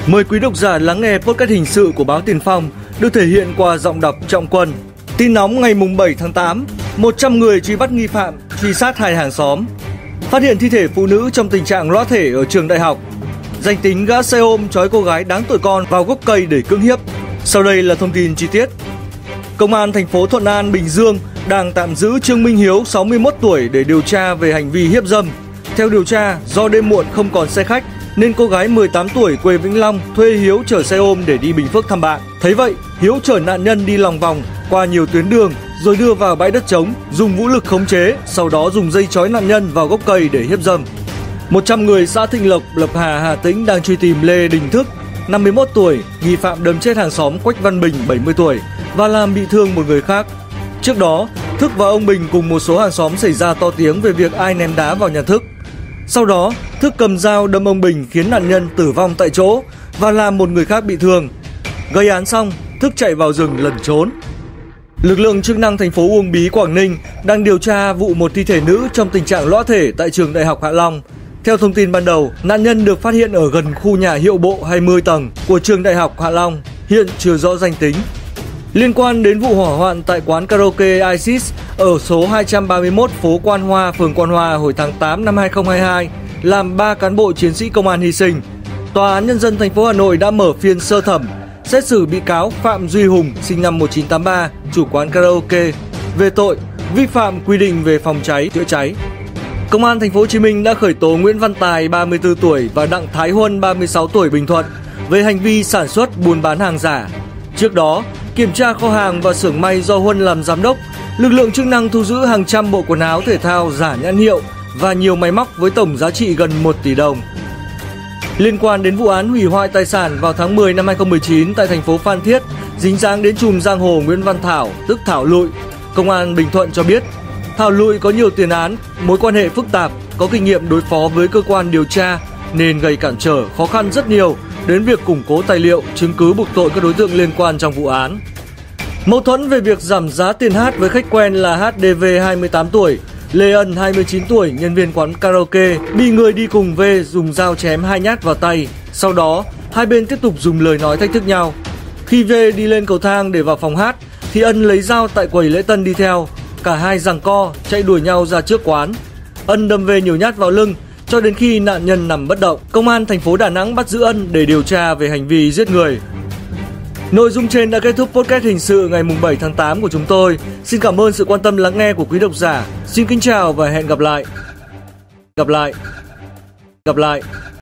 Mời quý độc giả lắng nghe podcast hình sự của báo Tiền Phong được thể hiện qua giọng đọc Trọng Quân. Tin nóng ngày 7 tháng 8, 100 người truy bắt nghi phạm, truy sát hai hàng xóm. Phát hiện thi thể phụ nữ trong tình trạng lõa thể ở trường đại học. Danh tính gã xe ôm trói cô gái đáng tuổi con vào gốc cây để cưỡng hiếp. Sau đây là thông tin chi tiết. Công an thành phố Thuận An, Bình Dương đang tạm giữ Trương Minh Hiếu, 61 tuổi để điều tra về hành vi hiếp dâm. Theo điều tra, do đêm muộn không còn xe khách nên cô gái 18 tuổi quê Vĩnh Long thuê Hiếu chở xe ôm để đi Bình Phước thăm bạn. Thấy vậy, Hiếu chở nạn nhân đi lòng vòng qua nhiều tuyến đường rồi đưa vào bãi đất trống, dùng vũ lực khống chế, sau đó dùng dây trói nạn nhân vào gốc cây để hiếp dâm. 100 người xã Thịnh Lộc, Lộc Hà, Hà Tĩnh đang truy tìm Lê Đình Thức, 51 tuổi, nghi phạm đâm chết hàng xóm Quách Văn Bình, 70 tuổi và làm bị thương một người khác. Trước đó, Thức và ông Bình cùng một số hàng xóm xảy ra to tiếng về việc ai ném đá vào nhà Thức. Sau đó, Thức cầm dao đâm ông Bình khiến nạn nhân tử vong tại chỗ và làm một người khác bị thương. Gây án xong, Thức chạy vào rừng lẩn trốn. Lực lượng chức năng thành phố Uông Bí, Quảng Ninh đang điều tra vụ một thi thể nữ trong tình trạng lõa thể tại trường Đại học Hạ Long. Theo thông tin ban đầu, nạn nhân được phát hiện ở gần khu nhà hiệu bộ 20 tầng của trường Đại học Hạ Long, hiện chưa rõ danh tính. Liên quan đến vụ hỏa hoạn tại quán karaoke Isis ở số 231 phố Quan Hoa, phường Quan Hoa hồi tháng 8 năm 2022, làm 3 cán bộ chiến sĩ công an hy sinh, Tòa án Nhân dân thành phố Hà Nội đã mở phiên sơ thẩm xét xử bị cáo Phạm Duy Hùng, sinh năm 1983, chủ quán karaoke, về tội vi phạm quy định về phòng cháy chữa cháy. Công an thành phố Hồ Chí Minh đã khởi tố Nguyễn Văn Tài, 34 tuổi và Đặng Thái Huân, 36 tuổi, Bình Thuận về hành vi sản xuất buôn bán hàng giả. Trước đó, kiểm tra kho hàng và xưởng may do Huân làm giám đốc, lực lượng chức năng thu giữ hàng trăm bộ quần áo thể thao giả nhãn hiệu và nhiều máy móc với tổng giá trị gần 1 tỷ đồng. Liên quan đến vụ án hủy hoại tài sản vào tháng 10 năm 2019 tại thành phố Phan Thiết, dính dáng đến trùm giang hồ Nguyễn Văn Thảo, tức Thảo Lụi, Công an Bình Thuận cho biết Thảo Lụi có nhiều tiền án, mối quan hệ phức tạp, có kinh nghiệm đối phó với cơ quan điều tra nên gây cản trở, khó khăn rất nhiều đến việc củng cố tài liệu, chứng cứ buộc tội các đối tượng liên quan trong vụ án. Mâu thuẫn về việc giảm giá tiền hát với khách quen là HDV, 28 tuổi, Lê Ân, 29 tuổi, nhân viên quán karaoke, bị người đi cùng V dùng dao chém 2 nhát vào tay. Sau đó, hai bên tiếp tục dùng lời nói thách thức nhau. Khi V đi lên cầu thang để vào phòng hát, thì Ân lấy dao tại quầy lễ tân đi theo. Cả hai giằng co, chạy đuổi nhau ra trước quán. Ân đâm V nhiều nhát vào lưng, cho đến khi nạn nhân nằm bất động. Công an thành phố Đà Nẵng bắt giữ Ân để điều tra về hành vi giết người. Nội dung trên đã kết thúc podcast hình sự ngày 7 tháng 8 của chúng tôi. Xin cảm ơn sự quan tâm lắng nghe của quý độc giả. Xin kính chào và hẹn gặp lại.